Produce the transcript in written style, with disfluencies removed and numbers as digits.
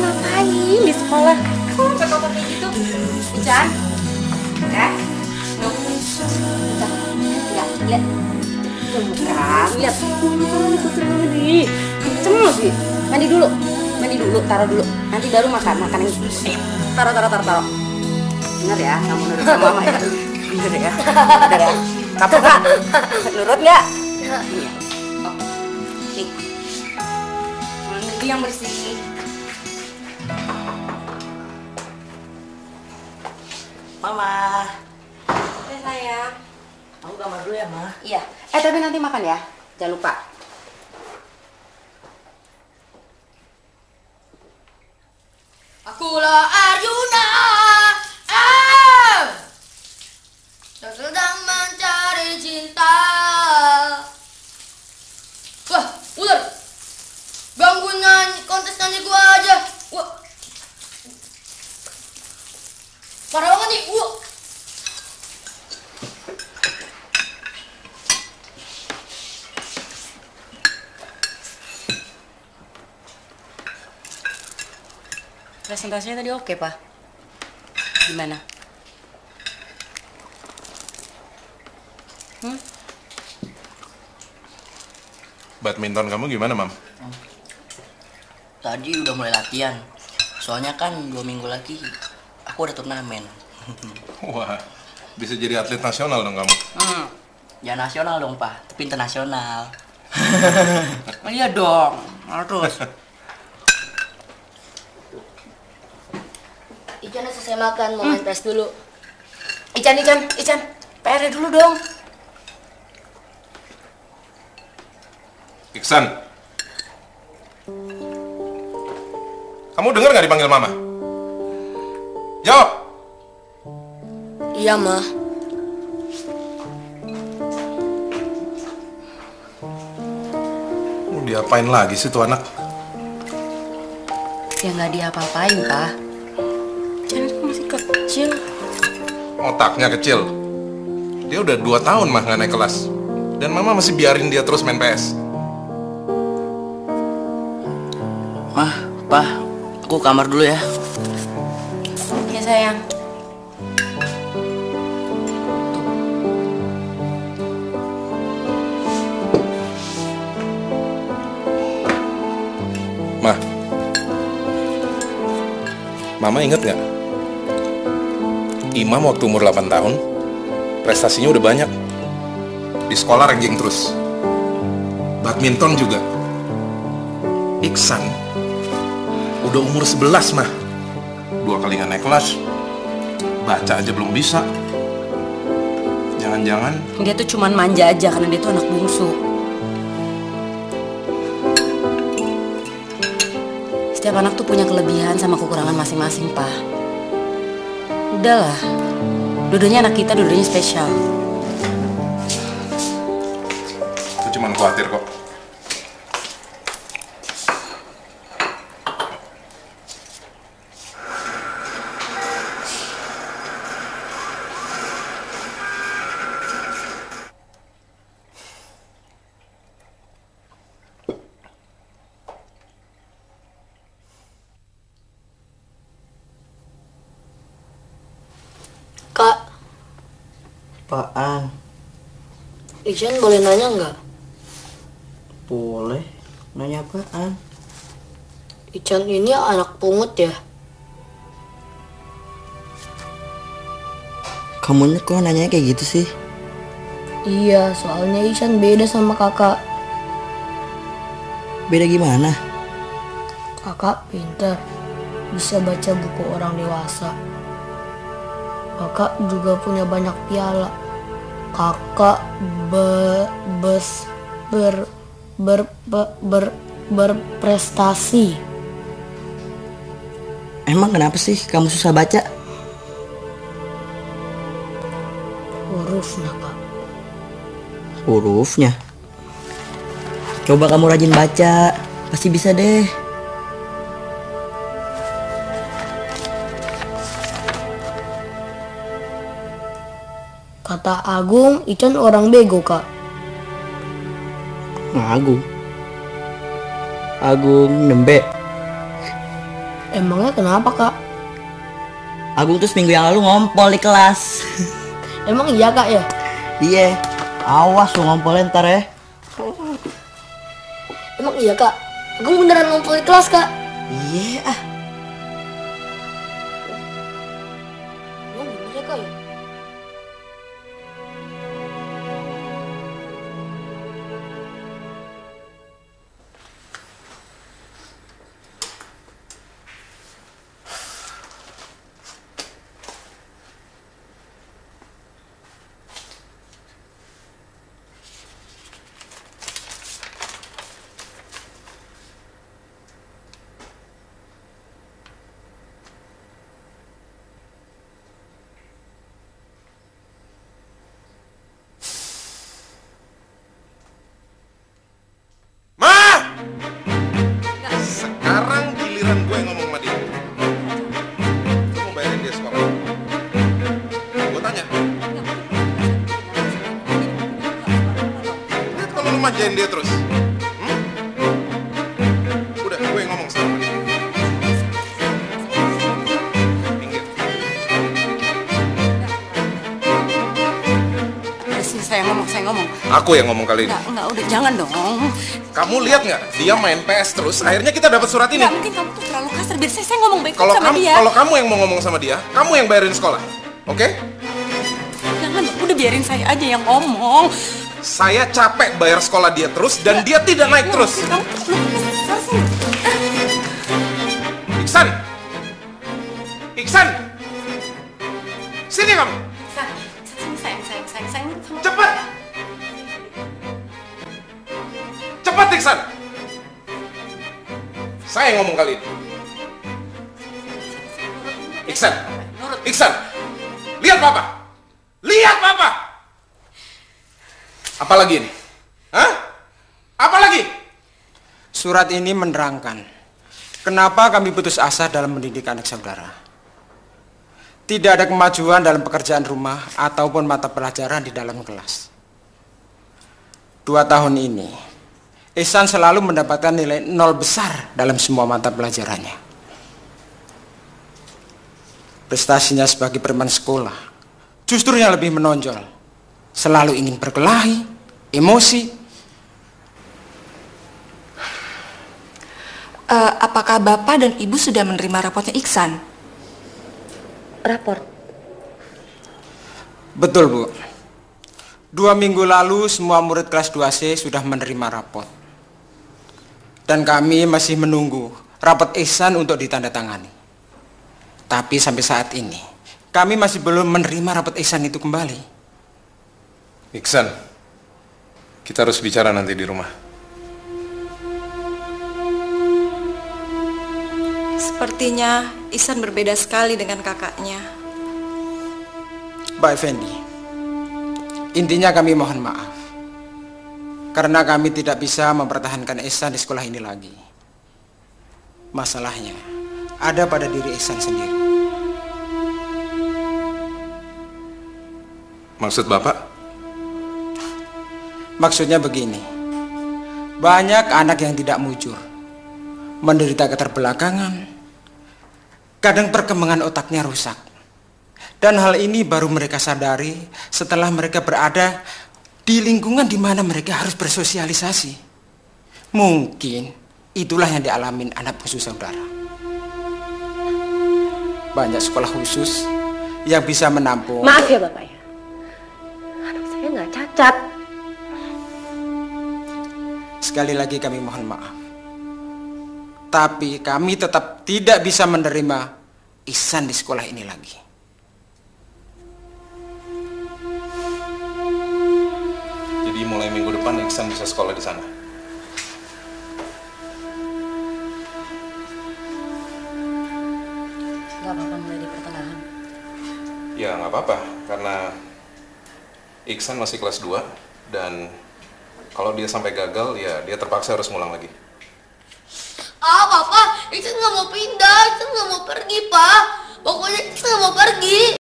ngapain di sekolah? Kamu sampai kotor kayak gitu? Ican? Ya? Nuh. Ican, lihat. Bukan, lihat. Ini kenceng lagi. Mandi dulu, taruh dulu. Nanti baru makan yang taruh. Bener ya, kamu nurut sama mama ya? Bener ya? Kapok nggak? Nurut nggak? Iya. Oh. Nih. Ini yang bersih. Mama. Sayang. Aku kamar dulu ya, Ma. Iya. Tapi nanti makan ya. Jangan lupa. Akulah Arjuna, yang sedang mencari cinta. Wah, ular, ganggu kontes nyanyi gua aja. Wah, parah banget nih. Wah. Presentasinya tadi oke, Pak. Gimana? Badminton kamu gimana, Mam? Tadi udah mulai latihan. Soalnya kan 2 minggu lagi aku ada turnamen. Wah, bisa jadi atlet nasional dong kamu. Ya nasional dong, Pak. Tapi internasional. Iya dong, harus. Ican udah selesai makan, mau main pres dulu. Ican, PR dulu dong. Iksan. Kamu dengar nggak dipanggil Mama? Jawab. Iya, Ma. Diapain lagi sih tuh anak? Ya nggak diapa-apain, Pak. Ican itu masih kecil. Otaknya kecil. Dia udah 2 tahun mah nggak naik kelas. Dan Mama masih biarin dia terus main PS. Mah, Pa, aku kamar dulu ya. Ya, sayang. Mah, Mama inget nggak? Imam waktu umur 8 tahun, prestasinya udah banyak. Di sekolah ranking terus. Badminton juga. Iksan, udah umur 11 mah. 2 kali nggak naik kelas. Baca aja belum bisa. Jangan-jangan Dia tuh cuman manja aja karena dia tuh anak bungsu. Setiap anak tuh punya kelebihan sama kekurangan masing-masing, Pak. Udahlah, dua-duanya anak kita, dua-duanya spesial. aku cuman khawatir kok. Kak, Apaan? Ican boleh nanya nggak? Boleh. Nanya apaan? Ican ini anak pungut ya? Kamunya kok nanya kayak gitu sih? Iya, soalnya Ican beda sama kakak. Beda gimana? Kakak pintar, bisa baca buku orang dewasa. Kakak juga punya banyak piala. Kakak berprestasi. Emang kenapa sih kamu susah baca? Hurufnya, Kak. Hurufnya? Coba kamu rajin baca, pasti bisa deh. Kata Agung, Ican orang bego, Kak. Agung. Agung nembe. Emangnya kenapa, Kak? Agung tuh seminggu yang lalu ngompol di kelas. Emang iya, Kak ya? Iya, awas lu ngompolin ntar ya. Emang iya, Kak? Agung beneran ngumpul di kelas, Kak? Iya ah. Emang bener ya, Kak ya? Sekarang giliran gue ngomong sama dia. Lu mau bayarin dia sekolah? Gue tanya. Lihat kalau lu manjain dia terus. Udah, gue yang ngomong sama dia. Minggir. Saya ngomong. Aku yang ngomong kali ini. Enggak, udah jangan dong. Kamu lihat nggak? Dia main PS terus. Akhirnya kita dapat surat ini. Nggak, mungkin kamu tuh terlalu kasar. Biar saya ngomong baik Kalau sama kamu, dia. kalau kamu yang mau ngomong sama dia, kamu yang bayarin sekolah, oke? Jangan, udah biarin saya aja yang ngomong. Saya capek bayar sekolah dia terus dan dia tidak naik terus. Kamu Iksan, Iksan, sini kamu, sayang. cepat, cepat Iksan. Saya yang ngomong kali ini. Iksan, lihat papa, Apalagi ini? Hah? Apalagi? Surat ini menerangkan kenapa kami putus asa dalam mendidik anak saudara. Tidak ada kemajuan dalam pekerjaan rumah ataupun mata pelajaran di dalam kelas. 2 tahun ini, Ihsan selalu mendapatkan nilai 0 besar dalam semua mata pelajarannya. Prestasinya sebagai preman sekolah justru yang lebih menonjol. Selalu ingin berkelahi, emosi. Apakah Bapak dan Ibu sudah menerima raportnya Iksan? Raport. Betul, Bu. 2 minggu lalu semua murid kelas 2C sudah menerima raport. Dan kami masih menunggu raport Ihsan untuk ditandatangani. Tapi sampai saat ini, kami masih belum menerima raport Ihsan itu kembali. Iksan, kita harus bicara nanti di rumah. Sepertinya Ihsan berbeda sekali dengan kakaknya. Pak Effendi, intinya kami mohon maaf karena kami tidak bisa mempertahankan Ihsan di sekolah ini lagi. Masalahnya ada pada diri Ihsan sendiri. Maksud Bapak? Maksudnya begini, banyak anak yang tidak mujur, menderita keterbelakangan, kadang perkembangan otaknya rusak. Dan hal ini baru mereka sadari setelah mereka berada di lingkungan di mana mereka harus bersosialisasi. Mungkin itulah yang dialamin anak khusus saudara. Banyak sekolah khusus yang bisa menampung. Maaf ya Bapak ya. Anak saya nggak cacat. Sekali lagi kami mohon maaf. Tapi kami tetap tidak bisa menerima Ihsan di sekolah ini lagi. Jadi mulai minggu depan Iksan bisa sekolah di sana. Nggak apa-apa mulai di pertengahan. Ya nggak apa-apa, karena Iksan masih kelas 2 dan kalau dia sampai gagal ya dia terpaksa harus ngulang lagi. Papa, Iksan nggak mau pindah, Iksan nggak mau pergi, Pak. Pokoknya Iksan nggak mau pergi.